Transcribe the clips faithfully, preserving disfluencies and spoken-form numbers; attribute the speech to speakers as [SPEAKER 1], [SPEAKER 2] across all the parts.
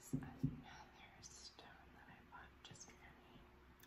[SPEAKER 1] another stone that I bought just for me.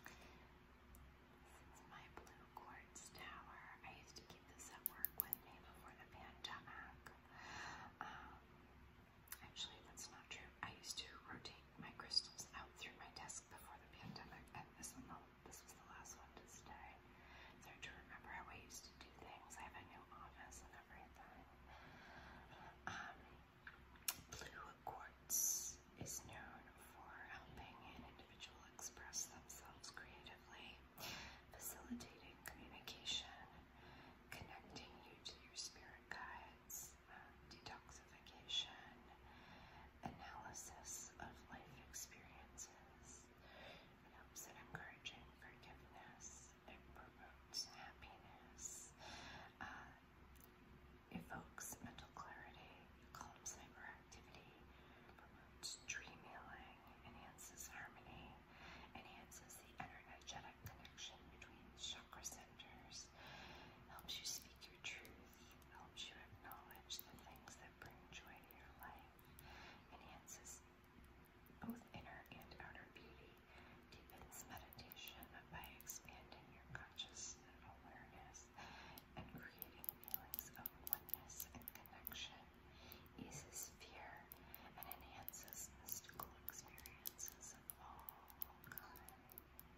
[SPEAKER 1] This is my blue quartz tower. I used to keep this at work with me before the pandemic. Um, actually, that's not true. I used to rotate my crystals out through my desk before the pandemic, and this one, this was the last one to stay. So I do remember how I used to do things. I have a new office and everything. Um, blue quartz is known for helping an individual express themselves creatively, facilitating communication, connecting you to your spirit guides, um, detoxification, analysis of life experiences. It helps in encouraging forgiveness. It promotes happiness. Uh, evokes mental clarity, calms hyperactivity, promotes dream healing, enhances harmony, enhances the energetic connection between chakra centers, helps you speak your truth, helps you acknowledge the things that bring joy to your life, enhances both inner and outer beauty, deepens meditation by expanding your conscious awareness and creating feelings of oneness and connection, eases fear, and enhances mystical experiences of all kinds.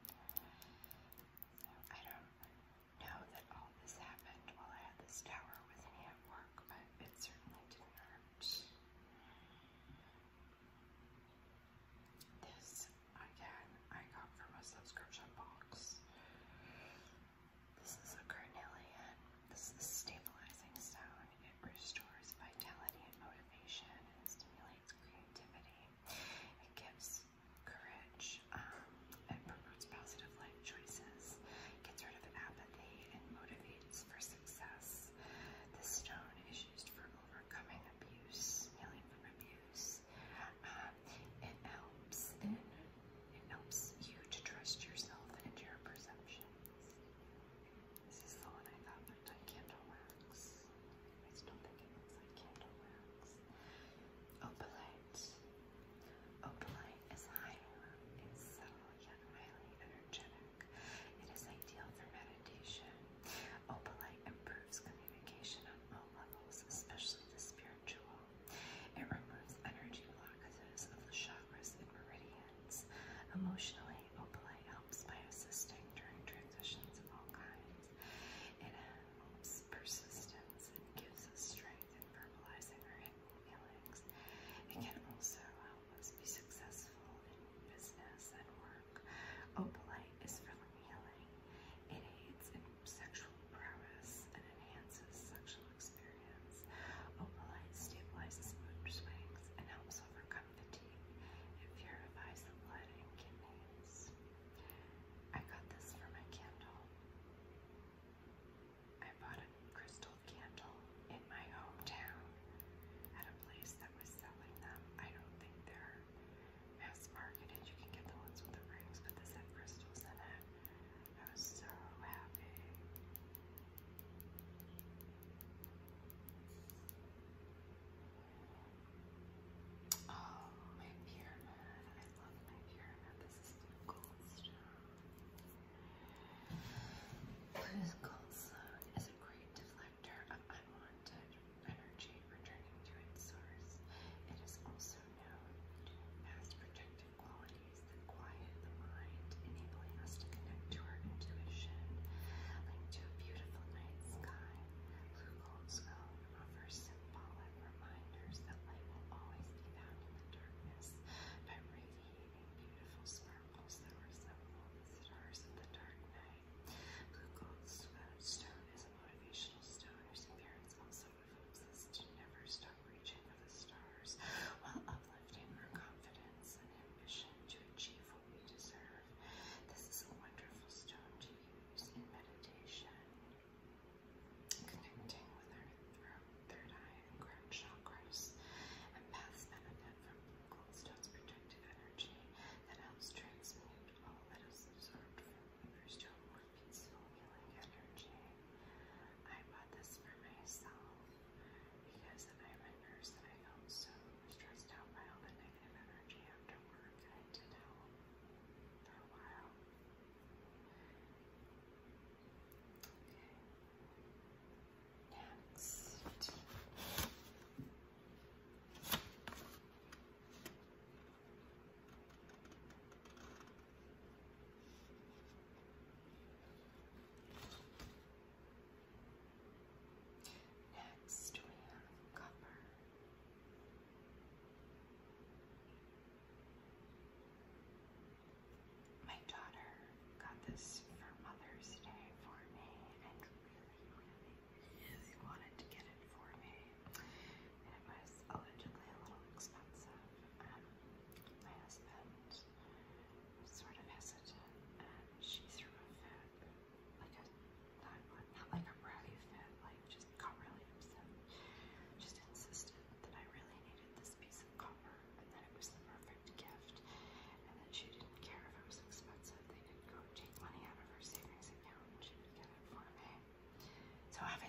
[SPEAKER 1] So I don't know that all this happened while I had this tower with me at work, but it certainly didn't hurt. This, again, I got from a subscription box. This is a carnelian. This is a stabilizing stone. It restores vitality and motivation and stimulates creativity. It gives courage um, and promotes positive life choices, gets rid of apathy, and motivates for success. This stone is used for overcoming abuse, healing from abuse. Um, it helps in, it helps you to trust yourself and your perceptions. This is the one I thought looked like candle wax. I still think it looks like candle wax. Opalite. Opalite is highly, is subtle yet highly energetic. It is ideal for meditation. Opalite improves communication on all levels, especially the spiritual. It removes energy blockages of the chakras and meridians. Emotionally, opalite helps by assisting during transitions of all kinds. It helps persistence and gives us strength in verbalizing our hidden feelings. It can also help us be successful in business and work. Opalite is for healing. It aids in sexual prowess and enhances sexual experience. Opalite stabilizes mood swings and helps overcome fatigue. It purifies the blood and kidneys. I got this for my candle. I bought a crystal candle in my hometown at a place that was selling them. I don't think they're mass marketed. You can get the ones with the rings, but this had crystals in it. I was so happy. Oh, my pyramid. I love my pyramid. This is blue gold stone. Blue gold stone is a great deflector of unwanted energy returning to its source. It is also known to have protective qualities that quiet the mind, enabling us to connect to our intuition, linked to a beautiful night sky. Blue gold stone offers symbolic reminders that light will always be found in the darkness by radiating beautiful sparkles that resemble the stars of the dark night. Blue gold stone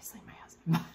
[SPEAKER 1] obviously my husband.